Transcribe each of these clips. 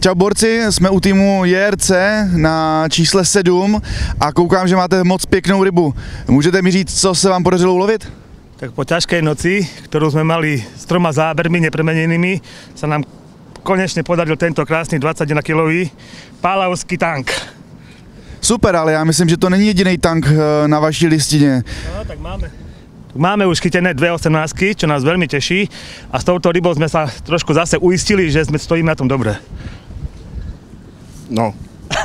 Čau borci, jsme u týmu JRC na čísle 7 a koukám, že máte moc pěknou rybu. Můžete mi říct, co se vám podařilo ulovit? Tak po ťažkej noci, ktorú sme mali s 3 zábermi nepremenenými, sa nám konečne podaril tento krásny 21-kilový pálavský tank. Super, ale já myslím, že to není jediný tank na vaší listině. No, tak máme už chytené 2 18-ky, čo nás veľmi teší, a s touto rybou sme sa trošku zase uistili, že sme stojíme na tom dobre. No.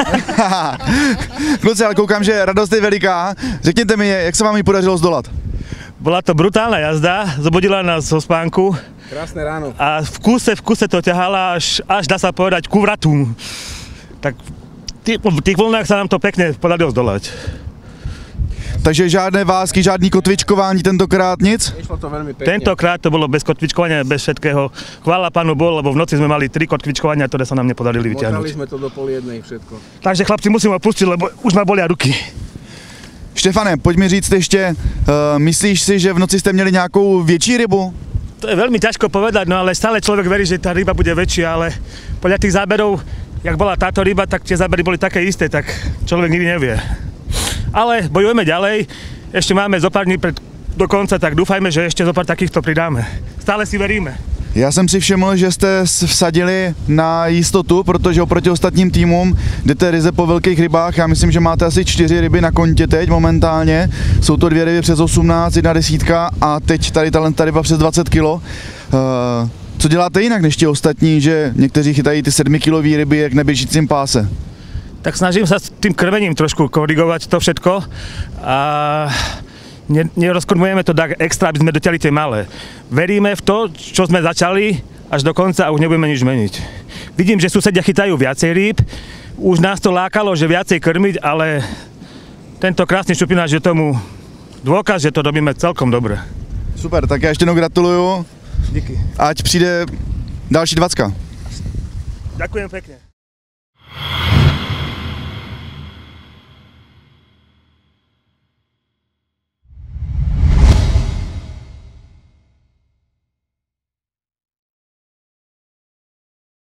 Kluci, ale koukám, že radost je veliká. Řekněte mi, jak se vám ji podařilo zdolat? Bola to brutálna jazda, zobudila nás zo spánku. Krásne ráno. A v kuse to ťahala až dá sa povedať ku vratu. Tak v tých vlnách sa nám to pekne podarilo zdolať. Takže žádné vásky, žádný kotvičkování tentokrát, nic? Išlo to veľmi pekne. Tentokrát to bolo bez kotvičkovania, bez všetkého. Chvála Pánu Bohu, lebo v noci sme mali 3 kotvičkovania, ktoré sa nám nepodarili vyťahnuť. Motali sme to do 12:30 všetko. Takže chlapci, musím opustiť, lebo už ma bolia ruky. Štefane, pojď mi říct ještě, myslíš si, že v noci jste měli nějakou větší rybu? To je veľmi ťažko povedať, no ale stále človek verí, že tá ryba bude väčšia, ale podľa tých záberov, jak bola táto ryba, tak tie zábery boli také isté, tak človek nikdy nevie. Ale bojujeme ďalej, ešte máme zo pár dní do konca, tak dúfajme, že ešte zo pár takýchto pridáme. Stále si veríme. Já jsem si všiml, že jste vsadili na jistotu, protože oproti ostatním týmům jdete ryze po velkých rybách. Já myslím, že máte asi 4 ryby na kontě teď momentálně. Jsou to 2 ryby přes 18, 1 desítka a teď tady ta ryba přes 20 kg. Co děláte jinak než ti ostatní, že někteří chytají ty 7-kilové ryby jak na běžícím páse? Tak snažím sa s tým krvením trošku korigovať to všetko a nerozkormujeme to tak extra, aby sme dotiahli tie malé. Veríme v to, čo sme začali až do konca a už nebudeme nič meniť. Vidím, že susedia chytajú viacej rýb, už nás to lákalo, že viacej krmiť, ale tento krásny šupináč je tomu dôkaz, že to robíme celkom dobre. Super, tak já ještě jednou gratuluju. Díky. Ať přijde další 20. Ďakujem pekne.